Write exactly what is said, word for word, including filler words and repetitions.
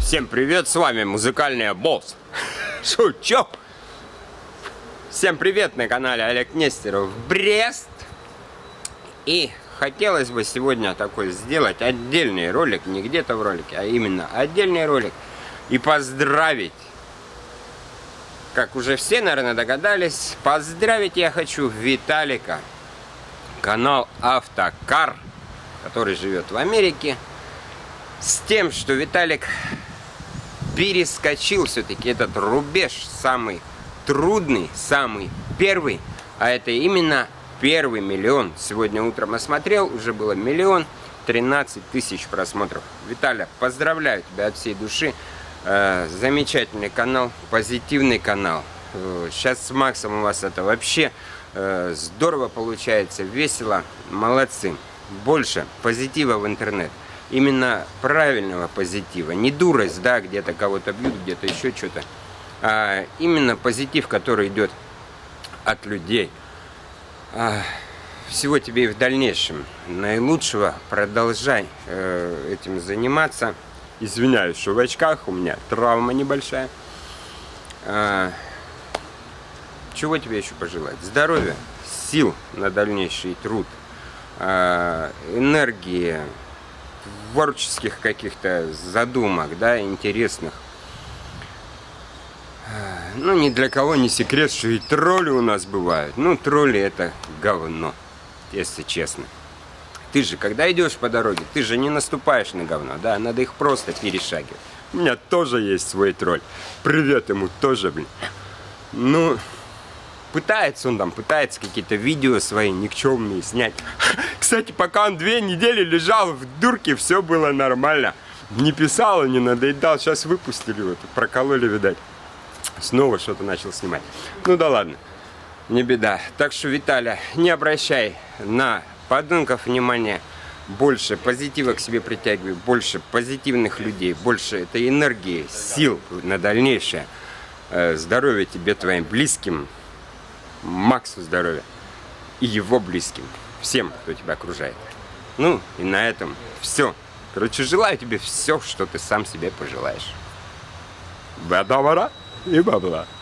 Всем привет, с вами музыкальный босс. Шучу. Всем привет на канале Олег Нестеров, Брест. И хотелось бы сегодня такой сделать отдельный ролик, не где-то в ролике, а именно отдельный ролик. И поздравить, как уже все, наверное, догадались, поздравить я хочу Виталика, канал Автокар, который живет в Америке, с тем, что Виталик перескочил все-таки этот рубеж, самый трудный, самый первый, а это именно первый миллион. Сегодня утром осмотрел, уже было миллион тринадцать тысяч просмотров. Виталя, поздравляю тебя от всей души. Э, замечательный канал, позитивный канал. Э, сейчас с Максом у вас это вообще э, здорово получается, весело, молодцы. Больше позитива в интернет. Именно правильного позитива. Не дурость, да, где-то кого-то бьют, где-то еще что-то. А именно позитив, который идет от людей. А, всего тебе и в дальнейшем наилучшего. Продолжай э, этим заниматься. Извиняюсь, что в очках, у меня травма небольшая. А, чего тебе еще пожелать? Здоровья, сил на дальнейший труд, а, энергии, творческих каких-то задумок, да, интересных. Ну, ни для кого не секрет, что и тролли у нас бывают. Ну, тролли это говно, если честно. Ты же, когда идешь по дороге, ты же не наступаешь на говно, да, надо их просто перешагивать. У меня тоже есть свой тролль. Привет ему тоже, блин. Ну, пытается он там, пытается какие-то видео свои никчемные снять. Кстати, пока он две недели лежал в дурке, все было нормально. Не писал, не надоедал. Сейчас выпустили его, прокололи, видать. Снова что-то начал снимать. Ну да ладно, не беда. Так что, Виталя, не обращай на подонков внимания. Больше позитива к себе притягивай, больше позитивных людей, больше этой энергии, сил на дальнейшее. Здоровья тебе, твоим близким. Максу здоровья и его близким, всем, кто тебя окружает. Ну и на этом все. Короче, желаю тебе все, что ты сам себе пожелаешь. Бадавара и бабла.